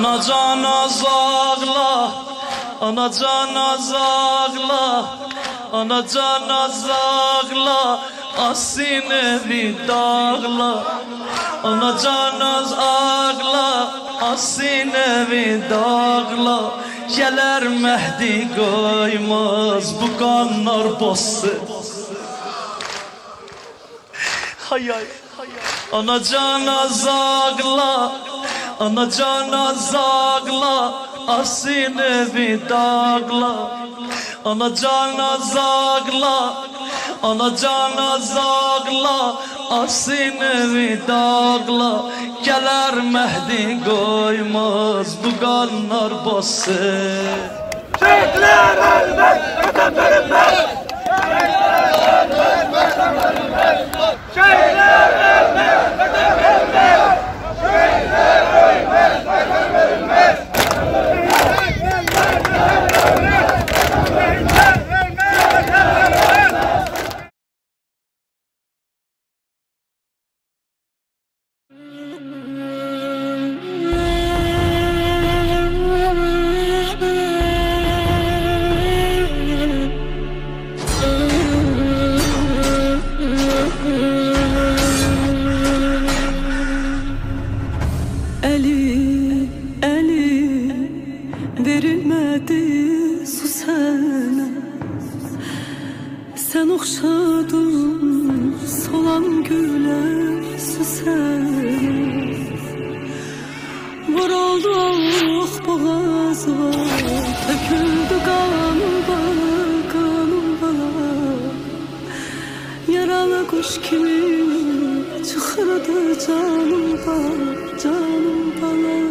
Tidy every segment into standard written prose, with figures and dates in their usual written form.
Anacan azağla, anacan azağla, anacan azağla, asinevi dağla. Anacan azağla, asinevi dağla. Geler Mehdi koymaz bu kanlar bası. Hay ay. Anacan azağla, anacan azağla, asinevi dağla. Anacan azağla, anacan azağla, asinevi dağla. Geler Mehdi koymaz bu kanlar bası. Şehitler ölmez, vatan bölünmez. Şehitler ölmez, vatan bölünmez. Şehitler ölmez, vatan bölünmez. Şehitler ölmez, vatan bölünmez. Verilmedi su sana. Sen okşadın solan güle süsene. Vuruldu ah boğazıma, döküldü kanım bana, kanım bana. Yaralı kuş kimi çıkırdı canım bana, canım bana.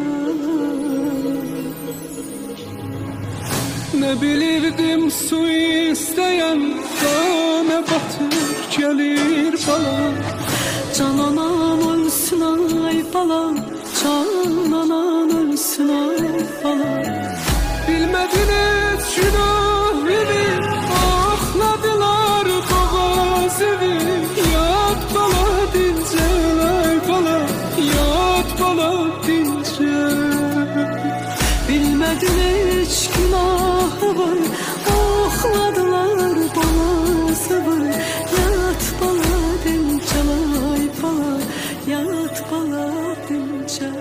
Ne bilirdim su isteyen tane batır gelir bana. Can anam ölsün ay bala, can anam ölsün ay bala. Bilmediniz günahımı, akladılar boğaz evi. Yat bala dince ay bala, yat bala dince. Bilmedin hiç günahı var, akladılar bana sabır. Yat bala dince ay bala, yat bala dince.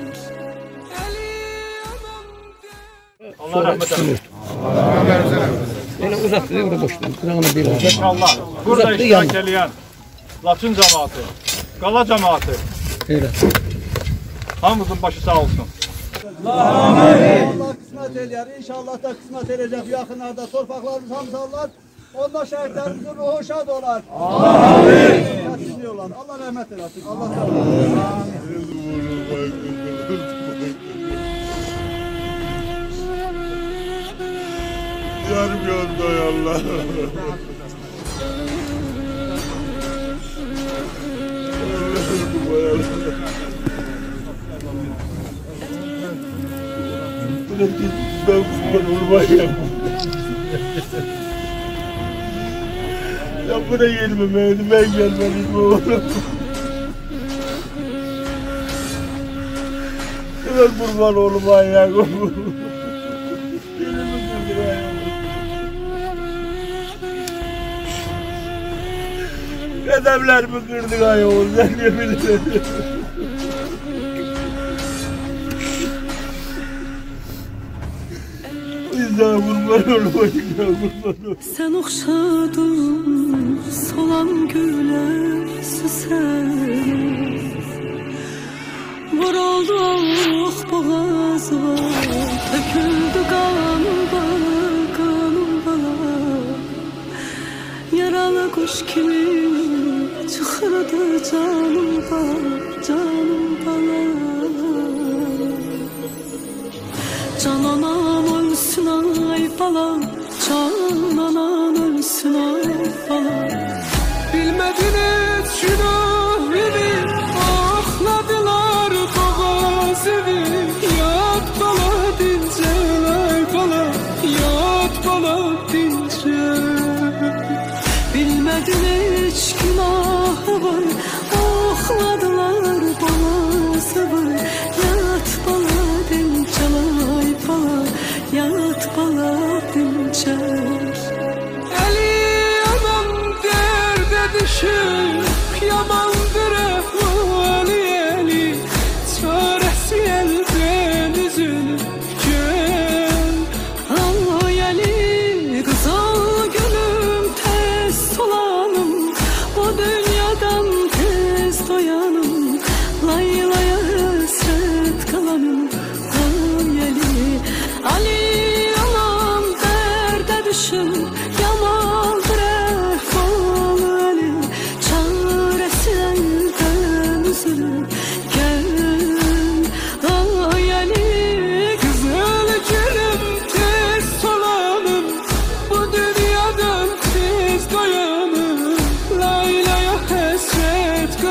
Allah rahmet eylesin. Öyle uzattı, öyle boştu. Kulağına bir olacak. İnşallah. Burada iştirak edilen Laçın cemaati, Qala cemaati. Öyle. Hamımızın başı sağ olsun. Allah kısmet eder. İnşallah da kısmet edecek yakınlarda. Torpaklarımız hamza Allah. Onda şehitlerimizin ruhu şad olar. Amin. Dinliyorlar. Allah rahmet eylesin. Allah razı olsun. Yarım yolda Allah. Ben kurban olmayayım. Ya buraya gelmemeydim, ben gelmeliydim oğlum. Ben kurban olmayayım. Edemlerimi kırdık ay oğul, sen ne bilirsin? Sen okşadın solan güle süsene. Vuruldu ah boğazıma, döküldü kanım bana, kanım bana. Yaralı kuş kimi çıkırdı canım bana, canım bana. Can anam ölsün ay bala, can anam ölsün ay bala. Bilmediniz günahımı, akladılar boğaz evi. Yat bala dince ay bala, yat bala dince. Bilmedin hiç günahı var, akladılar bana sabır. Yat bala dince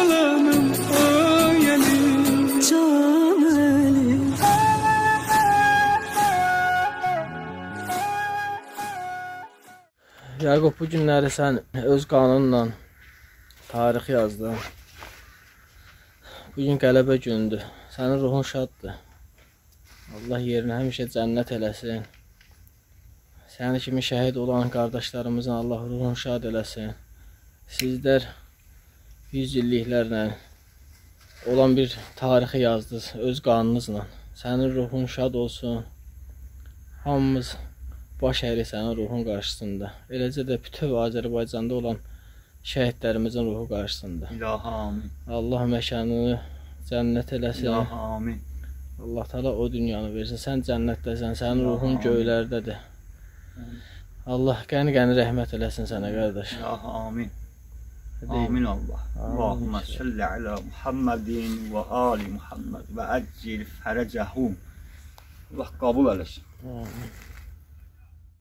yalanım ay Əli, can Əli. Yaqub, bu günləri sən öz qanunla tarix yazdın. Bugün qələbə gündür. Sənin ruhun şaddır. Allah yerini həmişə cənnət eləsin. Sənin kimi şəhid olan qardaşlarımızın Allah ruhunu şad eləsin. Sizlər 100 illiklərlə olan bir tarixi yazdınız öz qanunuzla. Sənin ruhun şad olsun. Hamımız baş əyirik sənin ruhun qarşısında. Eləcə də bütöv Azərbaycanda olan şəhidlərimizin ruhu qarşısında. İlahi amin. Allah məkanını cənnət eləsin. İlahi amin. Allah Teala o dünyanı versin. Sən cənnətdəsən, sənin ruhun göylərdədir. Allah qəni-qəni rəhmət eləsin sənə qardaş. İlahi amin. Amin Allah. Allahümme salli ala Muhammedin ve ali Muhammed ve accil ferecehum. Allah kabul eləsin. Amin.